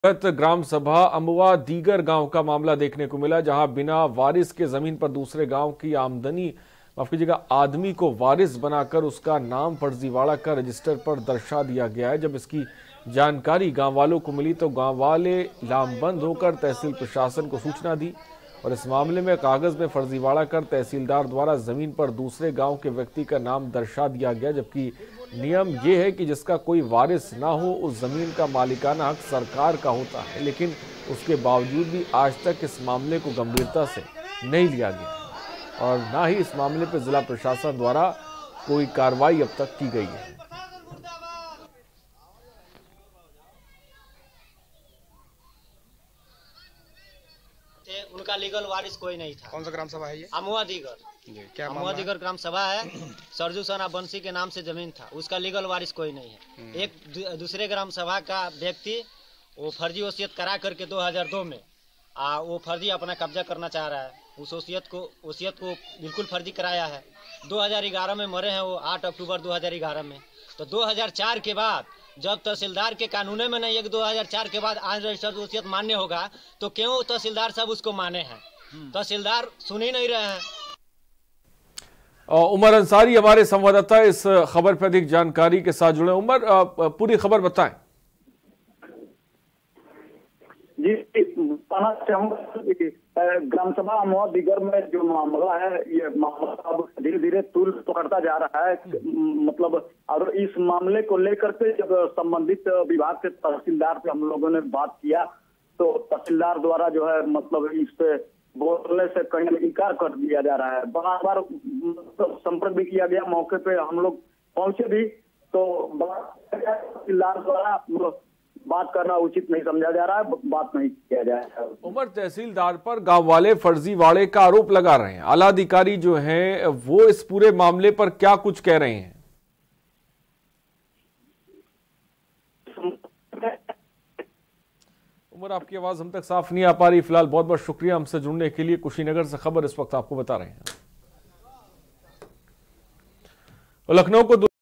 ग्राम सभा अमवा दीगर गांव का मामला देखने को मिला, जहां बिना वारिस के जमीन पर दूसरे गांव की आमदनी माफ कीजिएगा आदमी को वारिस बनाकर उसका नाम फर्जीवाड़ा कर रजिस्टर पर दर्शा दिया गया है। जब इसकी जानकारी गांव वालों को मिली तो गांव वाले लामबंद होकर तहसील प्रशासन को सूचना दी और इस मामले में कागज में फर्जीवाड़ा कर तहसीलदार द्वारा जमीन पर दूसरे गांव के व्यक्ति का नाम दर्शा दिया गया, जबकि नियम यह है कि जिसका कोई वारिस ना हो उस जमीन का मालिकाना हक सरकार का होता है। लेकिन उसके बावजूद भी आज तक इस मामले को गंभीरता से नहीं लिया गया और ना ही इस मामले पर जिला प्रशासन द्वारा कोई कार्रवाई अब तक की गई है। उनका लीगल वारिस कोई नहीं था। कौन सा ग्राम सभा है ये? अमवा दीगर। क्या अमवा दीगर ग्राम सभा है। सरजू सना बंसी के नाम से जमीन था, उसका लीगल वारिस कोई नहीं है। एक दूसरे ग्राम सभा का व्यक्ति वो फर्जी वसीयत करा करके 2002 में वो फर्जी अपना कब्जा करना चाह रहा है। उस वसीयत को बिल्कुल फर्जी कराया है। 2011 में मरे हैं वो, 8 अक्टूबर 2011 में। तो 2004 के बाद जब तहसीलदार के कानून में नहीं है कि 2004 के बाद आज रजिस्टर्ड वसीयत मान्य होगा, तो क्यों तहसीलदार सब उसको माने हैं? तहसीलदार सुन ही नहीं रहे हैं। उमर अंसारी हमारे संवाददाता इस खबर पर अधिक जानकारी के साथ जुड़े। उमर, पूरी खबर बताएं। जी, कहना चाहूंगा ग्राम सभा अमवा दीगर में जो मामला है, ये मामला अब धीरे धीरे तूल पकड़ता जा रहा है। मतलब और इस मामले को लेकर के जब संबंधित विभाग के तहसीलदार से हम लोगों ने बात किया तो तहसीलदार द्वारा जो है मतलब इस पे बोलने से कहीं इनकार कर दिया जा रहा है। बार संपर्क भी किया गया, मौके पे हम लोग पहुंचे भी तो तहसीलदार द्वारा बात करना उचित नहीं समझा जा रहा है, बात नहीं किया जा रहा है। उमर, तहसीलदार पर गांव वाले फर्जीवाड़े का आरोप लगा रहे हैं। आला अधिकारी जो हैं वो इस पूरे मामले पर क्या कुछ कह रहे हैं? उमर, आपकी आवाज हम तक साफ नहीं आ पा रही। फिलहाल बहुत बहुत शुक्रिया हमसे जुड़ने के लिए। कुशीनगर से खबर इस वक्त आपको बता रहे हैं। लखनऊ को